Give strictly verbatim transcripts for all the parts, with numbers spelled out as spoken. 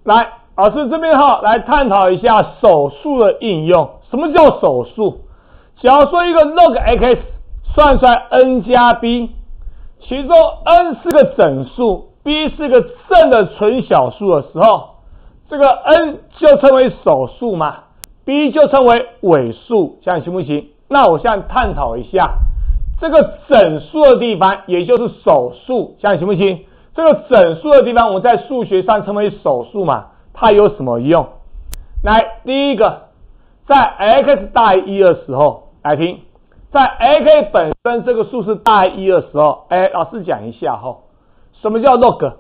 来，老师这边哈来探讨一下手数的应用。什么叫手数？假如说一个 log x 算出来 n 加 b， 其中 n 是个整数 ，b 是个正的纯小数的时候，这个 n 就称为手数嘛 ，b 就称为尾数，这样行不行？那我现在探讨一下这个整数的地方，也就是手数，这样行不行？这个整数的地方，我们在数学上称为手数嘛，它有什么用？来，第一个，在 x 大于一的时候，来听，在 x 本身这个数是大于一的时候，哎，老师讲一下哈，什么叫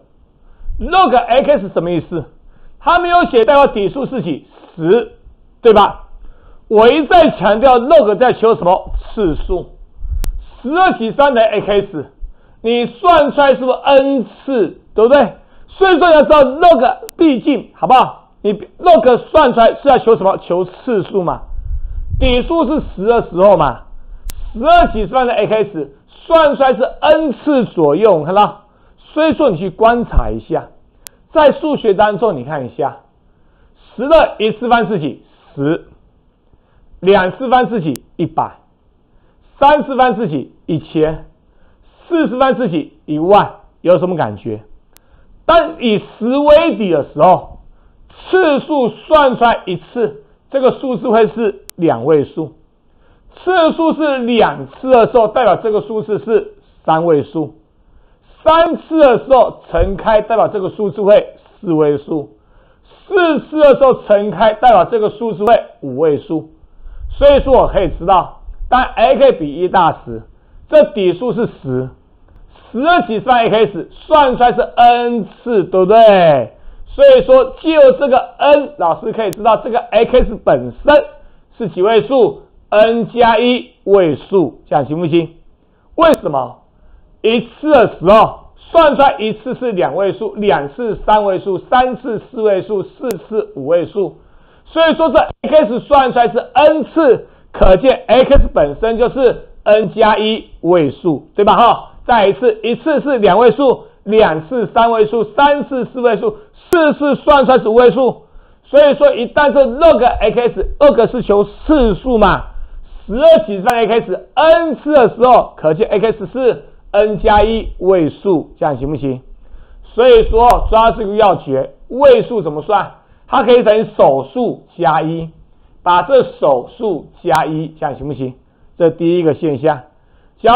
log？log x 什么意思？它没有写代表底数是几十，对吧？我一再强调 log 在求什么次数，十二几三的 x。你算出来是不是 n 次，对不对？所以说你要知道 log 毕竟好不好？你 log 算出来是要求什么？求次数嘛。底数是十的时候嘛，十二几十万的 x 算出来是 n 次左右，看到？所以说你去观察一下，在数学当中你看一下，十的一次方是几？十，两次方是几？一百，三次方是几？一千。四次方是几？一万，有什么感觉？当以十为底的时候，次数算出来一次，这个数字会是两位数；次数是两次的时候，代表这个数字是三位数；三次的时候乘开，代表这个数字会四位数；四次的时候乘开，代表这个数字会五位数。所以说我可以知道，当 x 比一大时，这底数是十。十二几算 x 算出来是 n 次，对不对？所以说就这个 n， 老师可以知道这个 x 本身是几位数 ？n 加一位数，这样行不行？为什么？一次的时候算出来一次是两位数，两次三位数，三次四位数，四次五位数。所以说这 x 算出来是 n 次，可见 x 本身就是 n 加一位数，对吧？哈。再一次，一次是两位数，两次三位数，三次四位数，四次算出来是五位数。所以说，一旦是 log x，log 是求次数嘛，十二几算 x n 次的时候，可见 x 是 n 加一位数，这样行不行？所以说，抓这个要诀，位数怎么算？它可以等于首数加一，把这首数加一，这样行不行？这第一个现象。叫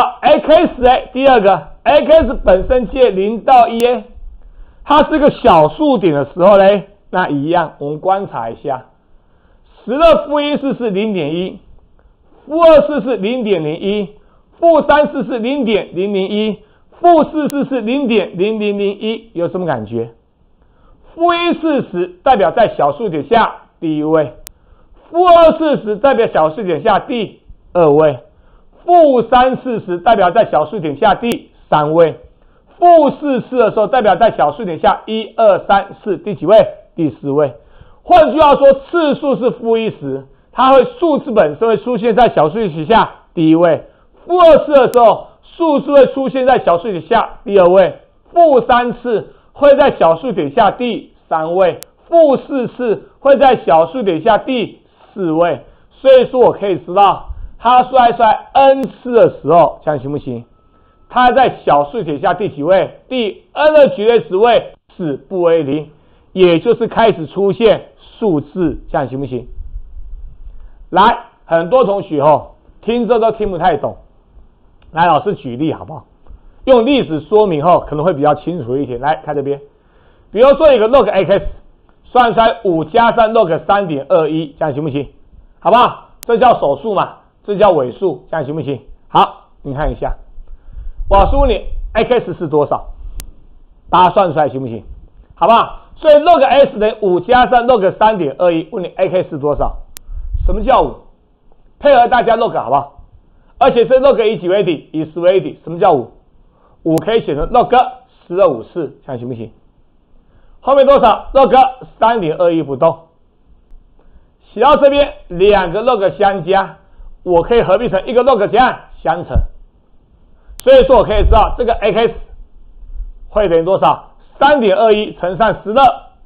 x a， 第二个 x 本身介零到一 a， 它是个小数点的时候呢，那一样，我们观察一下，十的负一次是 零点一， 负二次是 零点零一， 负三次是 零点零零一， 负四次是 零点零零零一， 有什么感觉？负一次时代表在小数点下第一位，负二次时代表小数点下第二位，负三次时代表在小数点下第三位，负四次的时候代表在小数点下一二三四第几位？第四位。换句话说，次数是负一时，它会数字本身会出现在小数点下第一位；负二次的时候，数字会出现在小数点下第二位；负三次会在小数点下第三位；负四次会在小数点下第四位。所以说我可以知道。它算出来 n 次的时候，这样行不行？它在小数点下第几位？第 n 的绝对值位是不为零，也就是开始出现数字，这样行不行？来，很多同学哦，听这都听不太懂。来，老师举例好不好？用例子说明后可能会比较清楚一点。来看这边，比如说有个 log x， 算出来五加三 log 三点二一，这样行不行？好不好？这叫首数嘛。这叫尾数，这样行不行？好，你看一下，我告诉你 x 是多少，大家算出来行不行？好不好？所以 log x 等于五加三 log 三点二一，问你 x 是多少？什么叫五？配合大家 log 好不好？而且是 log 以几为底？以十为底。什么叫五？五可以写成 log 十的五次，这样行不行？后面多少 ？log 三点二一不动。写到这边，两个 log 相加。我可以合并成一个 log 怎样相乘，所以说我可以知道这个 x 会等于多少？ 三点二一 乘上十的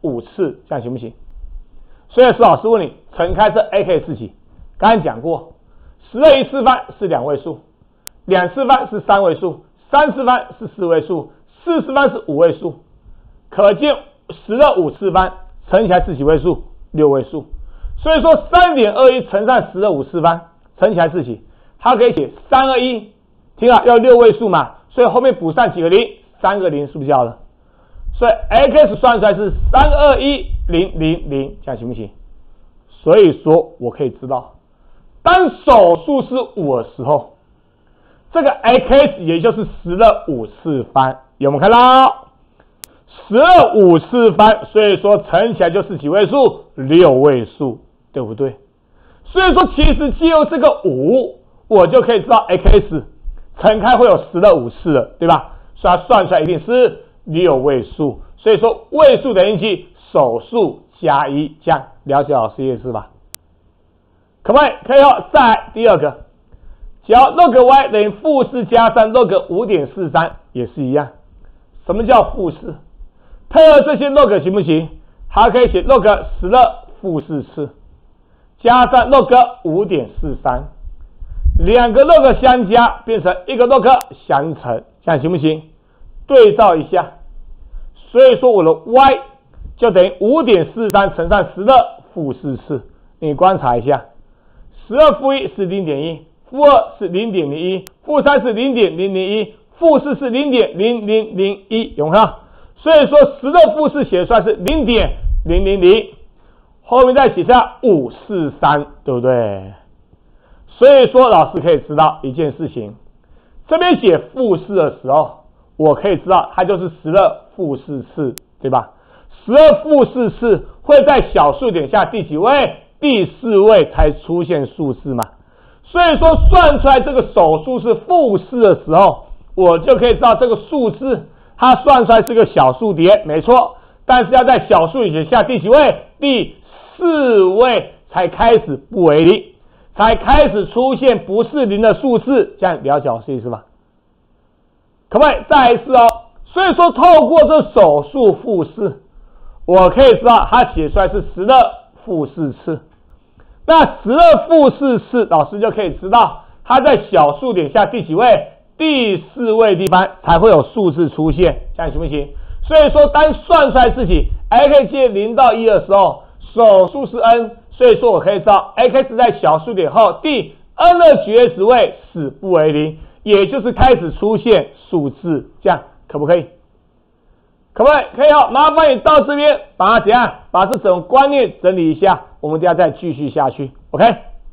五次，这样行不行？所以是老师问你，乘开这 A K 四几？刚才讲过，十的一次方是两位数，两次方是三位数，三次方是四位数，四次方是五位数。可见十的五次方乘起来是几位数？六位数。所以说 三点二一 乘上十的五次方乘起来是几？它可以写三二一，听了要六位数嘛，所以后面补上几个零，三个零是不是就好了？所以 x 算出来是三二一零零零，这样行不行？所以说我可以知道，当首数是五的时候，这个 x 也就是十的五次方，有没有看到？十的五次方，所以说乘起来就是几位数？六位数，对不对？所以说其实借由这个五，我就可以知道 x 乘开会有十的五次了，对吧？所以它算出来一定是六位数。所以说位数等于几？首数加一，这样了解老师意思吧？可不可以？可以哦。再来第二个，只要 log y 等于负四加三 log 五点四三，也是一样。什么叫负四？配合这些 log 行不行？还可以写 log 十的负四次，加上 log 五点四三，两个 log 相加变成一个 log 相乘，这样行不行？对照一下，所以说我的 y 就等于 五点四三 乘上十的负四次。你观察一下，十二负一是 零点一， 负二是 零点零一， 负三是 零点零零一， 负四是 零点零零零一， 有没有？所以说十的负四写出来是 零点零零零， 后面再写下五四三，对不对？所以说老师可以知道一件事情，这边写负四的时候，我可以知道它就是十的负四次，对吧？十的负四次会在小数点下第几位？第四位才出现数字嘛。所以说算出来这个首数是负四的时候，我就可以知道这个数字它算出来是个小数点，没错。但是要在小数点下第几位？第四位才开始不为零，才开始出现不是零的数字，这样了解老师意思吧？可不可以？再来一次哦。所以说透过这首数负四，我可以知道它写出来是十的负四次。那十的负四次，老师就可以知道它在小数点下第几位？第四位地方才会有数字出现，这样行不行？所以说当算出来自己 x 介零到一的时候，首数是 n， 所以说我可以知道 x 在小数点后第 n 的绝值位使不为零，也就是开始出现数字，这样可不可以？可不可以？可以哦。麻烦你到这边把它怎样？把这种观念整理一下，我们等一下再继续下去 ，OK？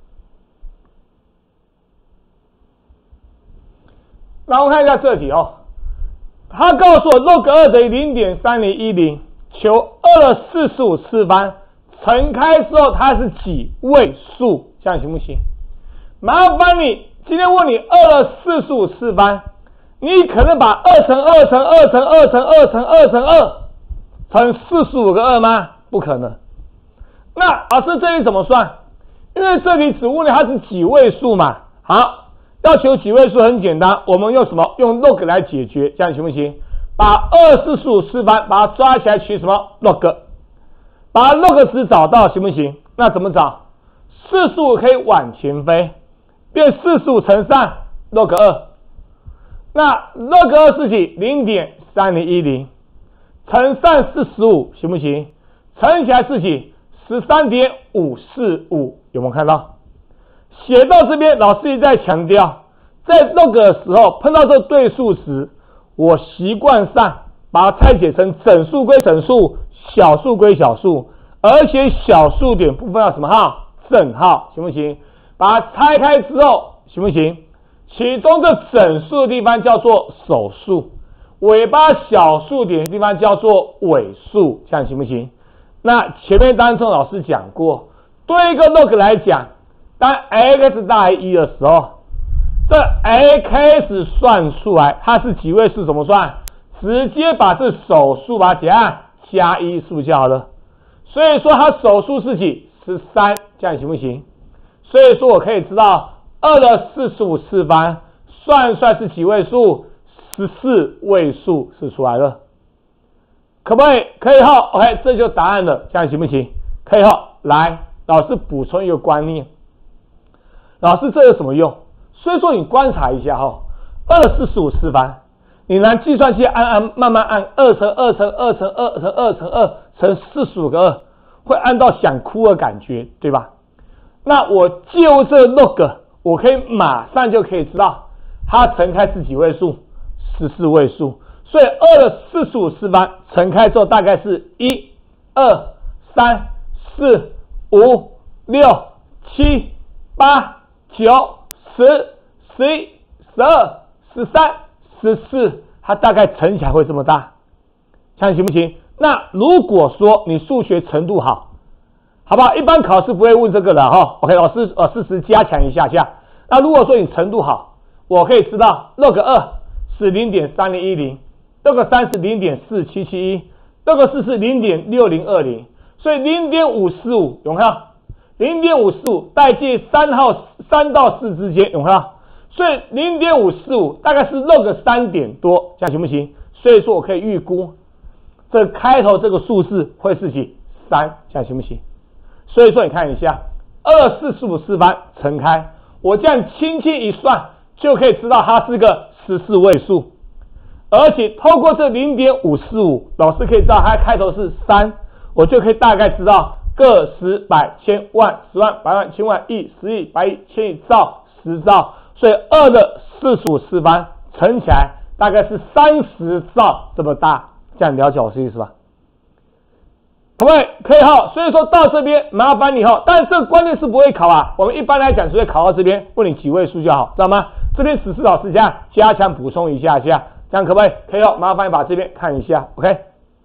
那我们看一下这题哦，他告诉我 log 二等于 零点三零一零， 求二的四十五次方，乘开之后它是几位数？这样行不行？麻烦你今天问你二的四十五次方，你可能把二乘二乘二乘二乘二乘二乘二乘四十五个二吗？不可能。那老师这里怎么算？因为这里只问你它是几位数嘛。好。要求几位数很简单，我们用什么？用 log 来解决，这样行不行？把二四十五次方把它抓起来取什么 log， 把 log 值找到行不行？那怎么找？四十五可以往前飞，变四十五乘上 log 二，那 log 二是几？ 零点三零一零 乘上四十五行不行？乘起来是几？ 十三点五四五， 有没有看到？写到这边，老师一再强调，在 log 的时候碰到这个对数时，我习惯上把它拆解成整数归整数，小数归小数，而且小数点部分要什么号？正号，行不行？把它拆开之后，行不行？其中的整数的地方叫做首数，尾巴小数点的地方叫做尾数，这样行不行？那前面当中老师讲过，对一个 log 来讲，当 x 大于一的时候，这 x 算出来它是几位数？怎么算？直接把这首数把它怎样加一，是不是就好了？所以说它首数是几？十三，这样行不行？所以说我可以知道二的四十五次方算出来是几位数？十四位数是出来了。 可不可以？可以哈 ，OK， 这就答案了，这样行不行？可以哈。来，老师补充一个观念，老师这有什么用？所以说你观察一下哈，二四十五次方，你拿计算器按按慢慢按二乘二乘二乘二乘二乘二乘四十五个二，会按到想哭的感觉，对吧？那我借由这 log， 我可以马上就可以知道它乘开是几位数，十四位数。所以二的四十五次方乘开之后大概是一、二、三、四、五、六、七、八、九、十、十一、十二、十三、十四，它大概乘起来会这么大，这样行不行？那如果说你数学程度好，好不好？一般考试不会问这个的哈。OK， 老师呃事实加强一下下。那如果说你程度好，我可以知道 log 二是 零点三零一零。log 三是 零点四七七一， log 四是 零点六零二零， 所以 零点五四五 有没有？ 零点五四五 代介三号三到四之间有没有？所以 零点五四五 大概是 log 三点多，这样行不行？所以说我可以预估这开头这个数字会是几？三，这样行不行？所以说你看一下二四十五次方乘开，我这样轻轻一算就可以知道它是个十四位数。而且透过这 零点五四五， 老师可以知道它开头是三，我就可以大概知道个十百千万十万百万千万亿十亿百亿千亿兆十兆，所以二的四十五次方乘起来大概是三十兆这么大，这样了解我的意思吧？可不可以？可以哈。所以说到这边麻烦你哈，但是这个关键是不会考啊，我们一般来讲只会考到这边，问你几位数就好，知道吗？这边只是老师这样加强补充一下下。这样可不可以？可以哦，麻烦你把这边看一下 ，OK。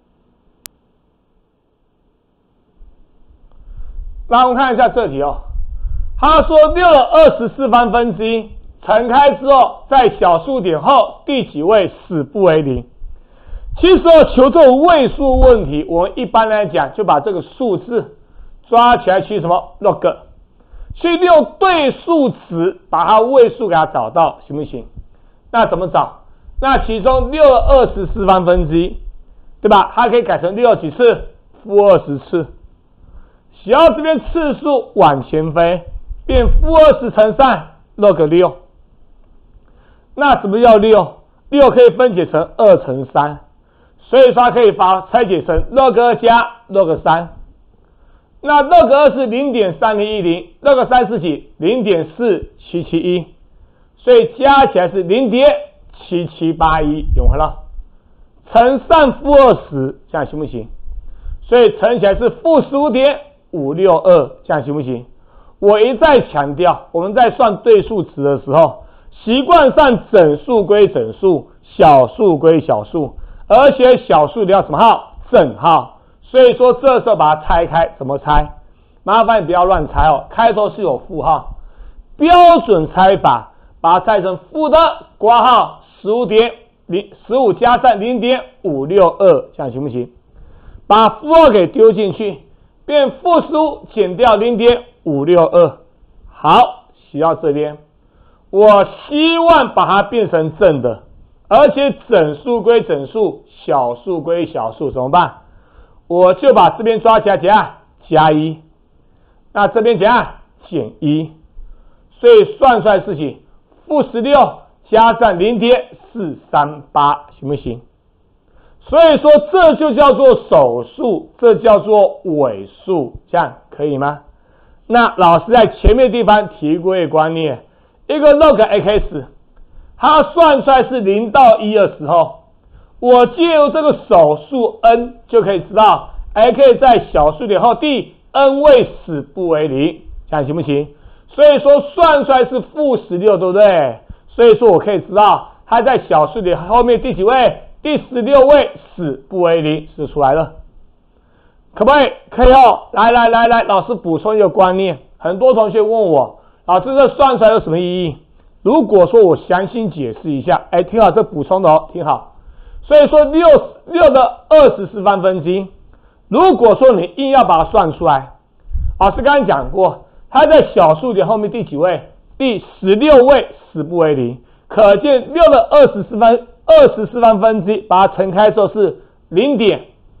那我们看一下这题哦，他说六的二十四方分之一乘开之后，在小数点后第几位死不为零？其实哦，求这种位数问题，我们一般来讲就把这个数字抓起来去什么 log， 去用对数值把它位数给它找到，行不行？那怎么找？那其中六的二十四方分之一，对吧？它可以改成六几次？负二十次。只要这边次数往前飞，变负二十乘上 log 六。那什么叫六？六可以分解成二乘三，所以说它可以把拆解成 log 二加 log 三。那 log 二是 零点三零一零， log 三是几？ 零点四七七一， 所以加起来是 零点七七八一， 有没有了？乘上负二十，这样行不行？所以乘起来是负十五点五六二，这样行不行？我一再强调，我们在算对数值的时候，习惯上整数归整数，小数归小数，而且小数你要什么号？正号。所以说这时候把它拆开，怎么拆？麻烦你不要乱拆哦，开头是有负号，标准拆法，把它拆成负的括号十五点零十五加上 零点五六二， 这样行不行？把负号给丢进去，变负十五减掉 零点五六二。好，写到这边，我希望把它变成正的，而且整数归整数，小数归小数，怎么办？我就把这边抓起来怎样？加一，那这边怎样？减一，所以算出来是几？负十六加上 零点四三八， 行不行？所以说这就叫做首数，这叫做尾数，这样可以吗？那老师在前面地方提过一个观念，一个 log x， 它算出来是零到一的时候，我借由这个首数 n 就可以知道 x 在小数点后第 n 位死不为零，这样行不行？所以说算出来是负十六，对不对？所以说我可以知道它在小数点后面第几位？第十六位死不为零，是出来了，可不可以？可以哦。来来来来，老师补充一个观念，很多同学问我，老师这算出来有什么意义？如果说我详细解释一下，哎，听好，这补充的哦，听好。所以说六六的二十四方分之一，如果说你硬要把它算出来，老师刚才讲过，它在小数点后面第几位？第十六位死不为零，可见六的二十四方二十四方分之一，把它乘开之后是 零点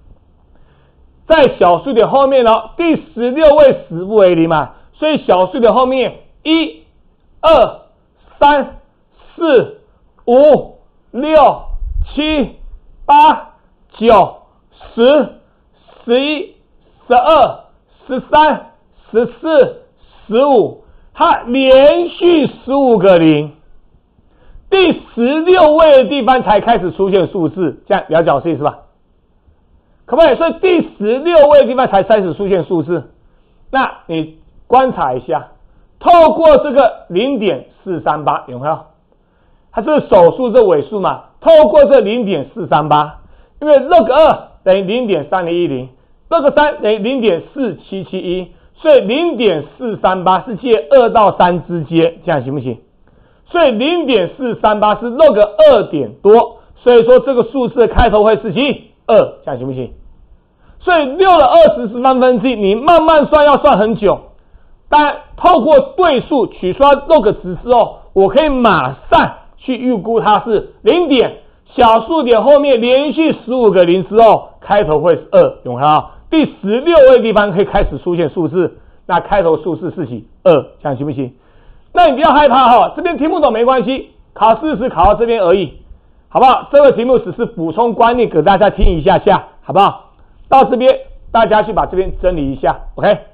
在小数点后面呢，第十六位十不为零嘛，所以小数点后面一、二、三、四、五、六、七、八、九、十、十一、十二、十三、十四、十五，它连续十五个零，第十六位的地方才开始出现数字，这样了解我意思吧？可不可以？所以第十六位的地方才开始出现数字。那你观察一下，透过这个 零点四三八 有没有？它这是首数，这尾数嘛。透过这 零点四三八， 因为 log 二等于 零点三零一零， log 三等于 零点四七七一， 所以 零点四三八 是介二到三之间，这样行不行？所以 零点四三八 是 log 二点多，所以说这个数字的开头会是几？二，这样行不行？所以六的二十次方分之一，你慢慢算要算很久。但透过对数取出 log 值之后，我可以马上去预估它是零点，小数点后面连续十五个零之后，开头会是二，有没有？第十六位地方可以开始出现数字，那开头数字是几？二，这样行不行？那你不要害怕哈，这边听不懂没关系，考试只考到这边而已，好不好？这个题目只是补充观念给大家听一下下，好不好？到这边大家去把这边整理一下 ，OK。